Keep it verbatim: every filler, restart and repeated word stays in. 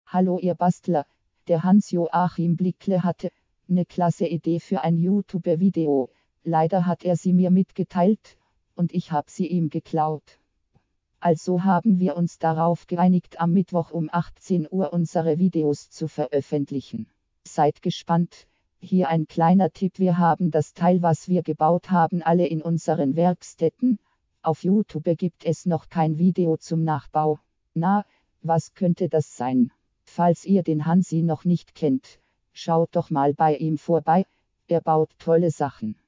Hallo ihr Bastler, der Hans-Joachim Blickle hatte ne klasse Idee für ein YouTube-Video. Leider hat er sie mir mitgeteilt und ich habe sie ihm geklaut. Also haben wir uns darauf geeinigt, am Mittwoch um achtzehn Uhr unsere Videos zu veröffentlichen. Seid gespannt. Hier ein kleiner Tipp: Wir haben das Teil, was wir gebaut haben, alle in unseren Werkstätten. Auf YouTube gibt es noch kein Video zum Nachbau. Na, was könnte das sein? Falls ihr den Hansi noch nicht kennt, schaut doch mal bei ihm vorbei, er baut tolle Sachen.